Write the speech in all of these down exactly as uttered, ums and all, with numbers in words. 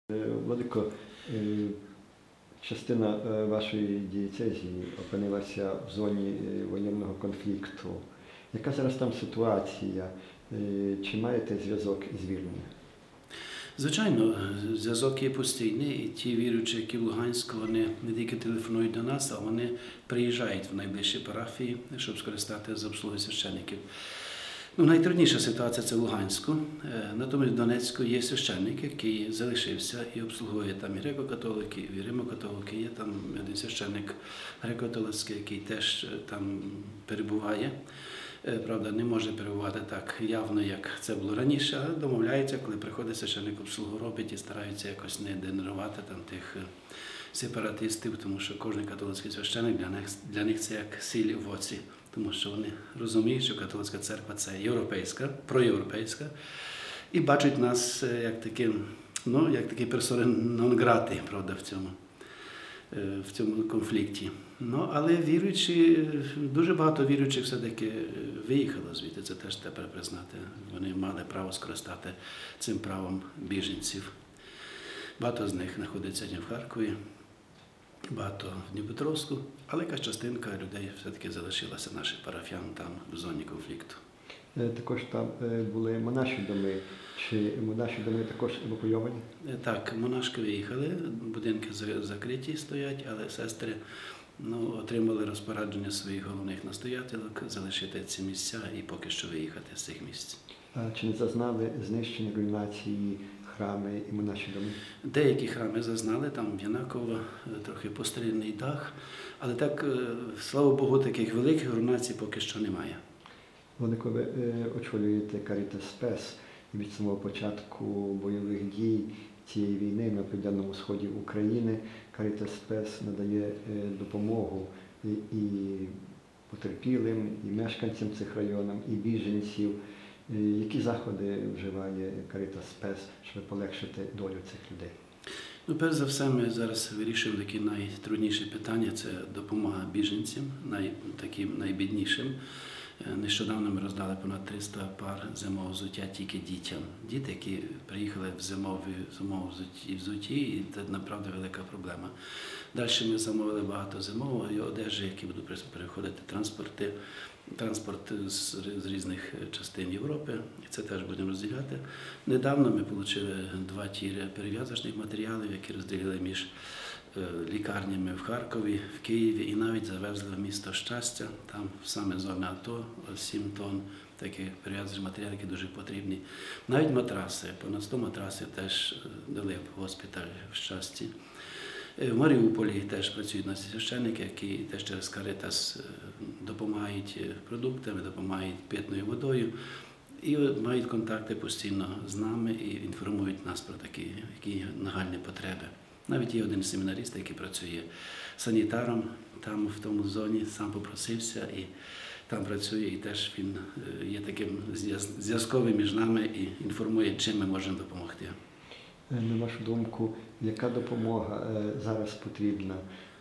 Владико, частина вашої дієцезії опинилася в зоні воєнного конфлікту. Яка зараз там ситуація? Чи маєте зв'язок із вірними? Звичайно, зв'язок є постійний, і ті віруючі, які в Луганську, вони не тільки телефонують до нас, а вони приїжджають в найближчі парафії, щоб скористати з обслуги священників. Ну, найтрудніша ситуація – це в Луганську. Натомість в Донецьку є священник, який залишився і обслуговує там і греко-католики, і римо-католики. Є там один священник греко-католицький, який теж там перебуває. Правда, не може перебувати так явно, як це було раніше, але домовляється, коли приходить священник, обслугу робить і стараються якось не генерувати там тих сепаратистів, тому що кожен католицький священник для них, для них це як сіль в оці, тому що вони розуміють, що католицька церква – це європейська, проєвропейська, і бачать нас як такі, ну, як такі персони нон-грати, правда, в цьому. в цьому конфлікті. Ну, але віруючі, дуже багато віруючих все-таки виїхало звідти, це теж треба признати. Вони мали право скористати цим правом біженців. Багато з них знаходиться в Харкові, багато в Дніпропетровську, але якась частинка людей все-таки залишилася, наших парафіян там в зоні конфлікту. Також там були монаші доми. Чи монаші доми також евакуйовані? Так, монашки виїхали, будинки закриті стоять, але сестри ну, отримали розпорядження своїх головних настоятелок залишити ці місця і поки що виїхати з цих місць. А чи не зазнали знищення, руйнації храми і монаші доми? Деякі храми зазнали, там в Янаково трохи постріляний дах, але так, слава Богу, таких великих руйнацій поки що немає. Владико, ви очолюєте Caritas Spes, і від самого початку бойових дій цієї війни на південному сході України Caritas Spes надає допомогу і потерпілим, і мешканцям цих районів, і біженців. Які заходи вживає Caritas Spes, щоб полегшити долю цих людей? Ну, перш за все, ми зараз вирішуємо такі найтрудніші питання – це допомога біженцям, най, таким найбіднішим. Нещодавно ми роздали понад триста пар зимового взуття тільки дітям. Діти, які приїхали в зимові, зимовому взутті, і це, направду, велика проблема. Далі ми замовили багато зимової одежі, які будуть переходити транспорти, транспорт з, з різних частин Європи, і це теж будемо розділяти. Недавно ми отримали два тіри перев'язочних матеріалів, які розділили між лікарнями в Харкові, в Києві і навіть завезли в місто Щастя, там саме зона АТО, сім тонн таких перев'язочних матеріалів, які дуже потрібні. Навіть матраси, понад сто матрасів теж дали в госпіталь в Щасті. В Маріуполі теж працюють наші священники, які теж через Caritas допомагають продуктами, допомагають питною водою і мають контакти постійно з нами і інформують нас про такі, які нагальні потреби. Навіть є один семінарист, який працює санітаром там, в тому зоні, сам попросився і там працює, і теж він є таким зв'язковим між нами і інформує, чим ми можемо допомогти. На вашу думку, яка допомога зараз потрібна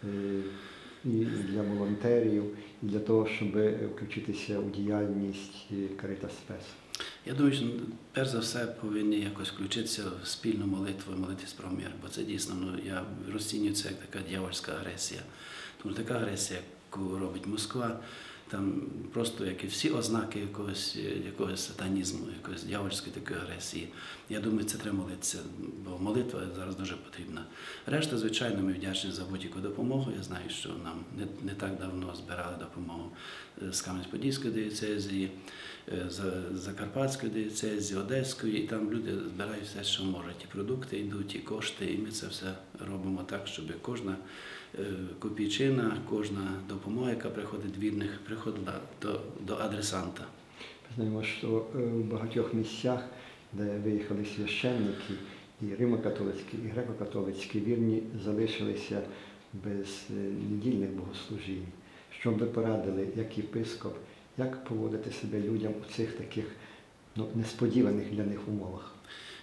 і для волонтерів, і для того, щоб включитися у діяльність Caritas Spes? Я думаю, що перш за все повинні якось включитися в спільну молитву і молитись про мир, бо це дійсно, ну, я розцінюю це як така дьявольська агресія. Тому така агресія, яку робить Москва, там просто як і всі ознаки якогось, якогось сатанізму, якоїсь дьявольської такої агресії. Я думаю, це треба молитися, бо молитва зараз дуже потрібна. Решта, звичайно, ми вдячні за будь-яку допомогу. Я знаю, що нам не, не так давно збирали допомогу з Кам'янець-Подільської диєцезії, з Закарпатської диєцезії, Одеської, і там люди збирають все, що можуть. І продукти йдуть, і кошти, і ми це все робимо так, щоб кожна копійчина, кожна допомога, яка приходить від них, приходила до, до адресанта. Знаємо, що в багатьох місцях, де виїхали священники, і римо-католицькі, і греко-католицькі вірні залишилися без недільних богослужінь. Що б ви порадили, як єпископ, як поводити себе людям у цих таких, ну, несподіваних для них умовах?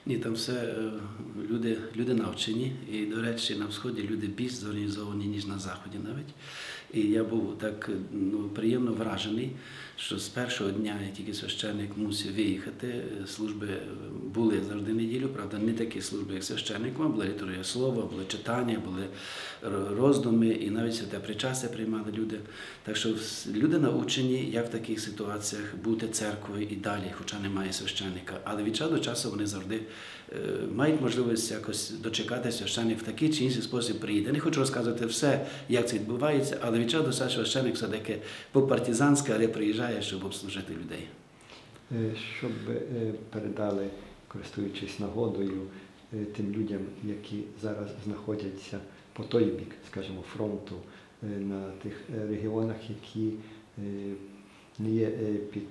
Ні, там все е, люди, люди навчені, і, до речі, на Сході люди більш зорганізовані, ніж на Заході навіть. І я був так ну, приємно вражений, що з першого дня, як тільки священник мусив виїхати, служби були завжди неділю, правда, не такі служби, як священником, була літургія слова, були читання, були роздуми, і навіть святе причастя приймали люди. Так що люди навчені, як в таких ситуаціях бути церквою і далі, хоча немає священника. Але від часу до часу вони завжди е, мають можливість якось дочекати священник в такий чи інший спосіб приїде. Я не хочу розказувати все, як це відбувається, але від часу до часу священник все-таки по-партизанськи, але приїжджає, щоб обслужити людей. Щоб передали, користуючись нагодою, тим людям, які зараз знаходяться по той бік, скажімо, фронту, на тих регіонах, які не є під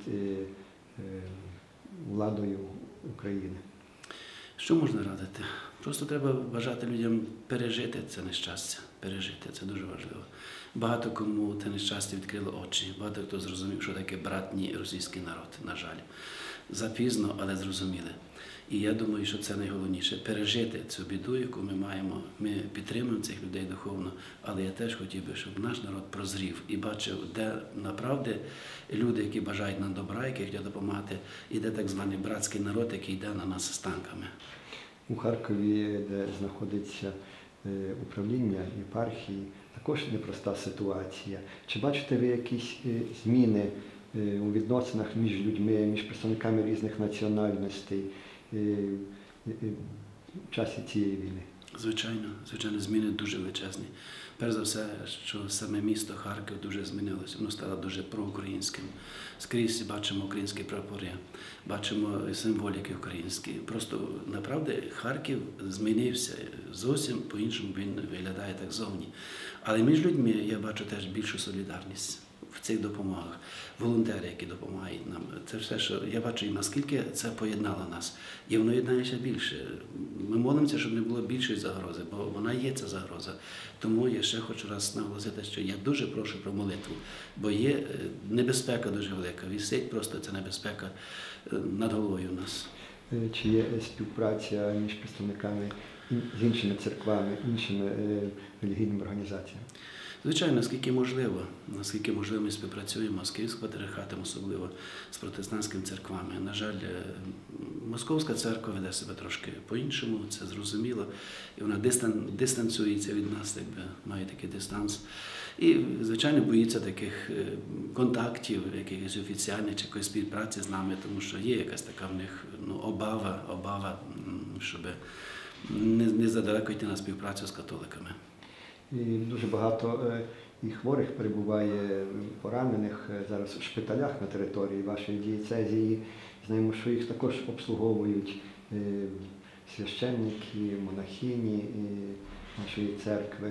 владою України. Що можна радити? Просто треба бажати людям пережити це нещастя, пережити, це дуже важливо. Багато кому це нещастя відкрило очі, багато хто зрозумів, що таке братній російський народ, на жаль. Запізно, але зрозуміли. І я думаю, що це найголовніше – пережити цю біду, яку ми маємо. Ми підтримуємо цих людей духовно, але я теж хотів би, щоб наш народ прозрів і бачив, де направді люди, які бажають нам добра, які хочуть допомагати, і де так званий братський народ, який йде на нас з танками. У Харкові, де знаходиться управління єпархії, також непроста ситуація. Чи бачите ви якісь зміни у відносинах між людьми, між представниками різних національностей в часі цієї війни? Звичайно, звичайно, зміни дуже величезні. Перш за все, що саме місто Харків дуже змінилося, воно стало дуже проукраїнським. Скрізь бачимо українські прапори, бачимо символіки українські. Просто, направді, Харків змінився, зовсім по-іншому він виглядає так зовні. Але між людьми я бачу теж більшу солідарність в цих допомогах. Волонтери, які допомагають нам. Це все, що я бачу, і наскільки це поєднало нас. І воно єднає ще більше. Ми молимося, щоб не було більшої загрози, бо вона є, ця загроза. Тому я ще хочу раз наголосити, що я дуже прошу про молитву, бо є небезпека дуже велика. Висить просто ця небезпека над головою у нас. Чи є співпраця між представниками з іншими церквами, іншими релігійними організаціями? Звичайно, наскільки можливо, наскільки можливо ми співпрацюємо з Київським патріархатом, особливо з протестантськими церквами. На жаль, Московська церква веде себе трошки по-іншому, це зрозуміло, і вона дистан, дистанціюється від нас, якби має такий дистанс. І, звичайно, боїться таких контактів, якихось офіціальних чи якоїсь співпраці з нами, тому що є якась така в них ну, обава, обава, щоб не, не задалеко йти на співпрацю з католиками. І дуже багато і хворих перебуває, поранених зараз у шпиталях на території вашої дієцезії. Знаємо, що їх також обслуговують священники, монахині нашої церкви.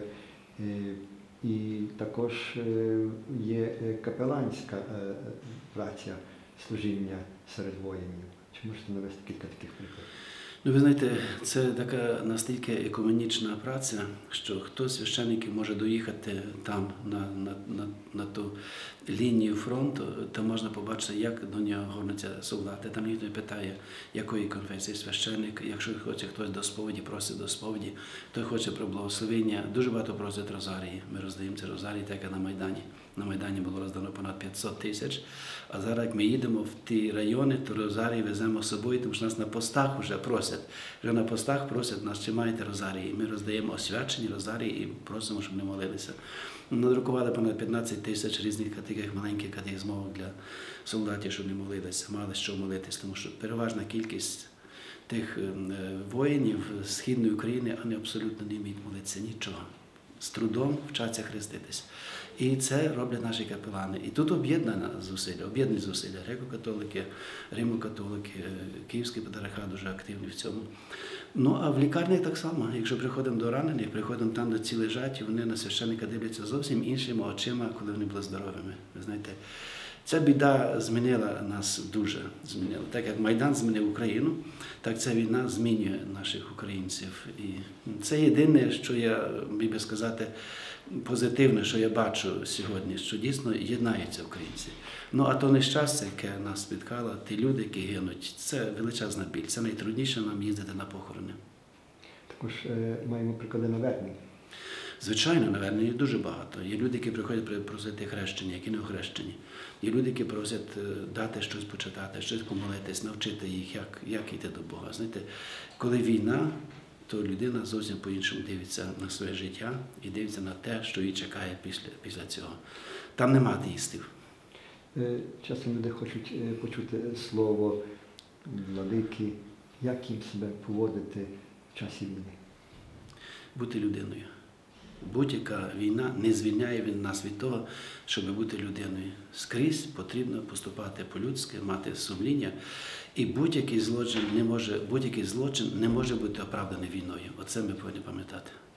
І також є капеланська праця, служіння серед воїнів. Чи можете навести кілька таких прикладів? Ну, ви знаєте, це така настільки екуменічна праця, що хто з священників може доїхати там, на, на, на, на ту лінію фронту, то можна побачити, як до нього горнуться солдати. Там ніхто не питає, якої конфесії священник. Якщо хоче хтось до сповіді, просить до сповіді, той хоче про благословення. Дуже багато просять розарії. Ми роздаємо ці розарії, так як на Майдані. На Майдані було роздано понад п'ятсот тисяч. А зараз, як ми їдемо в ті райони, то розарії веземо з собою, тому що нас на постах вже просять. Вже на постах просять нас, чи маєте розарії. Ми роздаємо освячені розарії і просимо, щоб не молилися. Надрукували понад п'ятнадцять тисяч різних таких маленьких катехизмовок для солдатів, щоб не молилися, мали що молитись, тому що переважна кількість тих воїнів Східної України, вони абсолютно не вміють молитися нічого. З трудом вчаться хреститись. І це роблять наші капелани. І тут об'єднана зусилля, об'єднані зусилля. Греко-католики, римо-католики, Київський патріархат дуже активний в цьому. Ну, а в лікарнях так само. Якщо приходимо до ранених, приходимо там, де ці лежать, і вони на священника дивляться зовсім іншими очима, коли вони були здоровими. Ви знаєте, Ця біда змінила нас дуже. Змінила. Так як Майдан змінив Україну, так ця війна змінює наших українців. І це єдине, що я міг би сказати, позитивне, що я бачу сьогодні, що дійсно єднаються українці. Ну, а то нещастя, яке нас спіткало, ті люди, які гинуть, це величезна біль. Це найтрудніше нам їздити на похорони. Також е, маємо приклади навернень. Звичайно, наверное, є дуже багато. Є люди, які приходять просити хрещення, які не охрещені. Є люди, які просять дати щось почитати, щось помолитись, навчити їх, як, як йти до Бога. Знаєте, коли війна, то людина зовсім по-іншому дивиться на своє життя і дивиться на те, що її чекає після, після цього. Там нема атеїстів. Е, Часом люди хочуть е, почути слово владики, як їм себе поводити в часі війни. Бути людиною. Будь-яка війна не звільняє від нас від того, щоб бути людиною. Скрізь потрібно поступати по-людськи, мати сумління. І будь-який злочин не може, будь-який злочин не може бути оправданий війною. Оце ми повинні пам'ятати.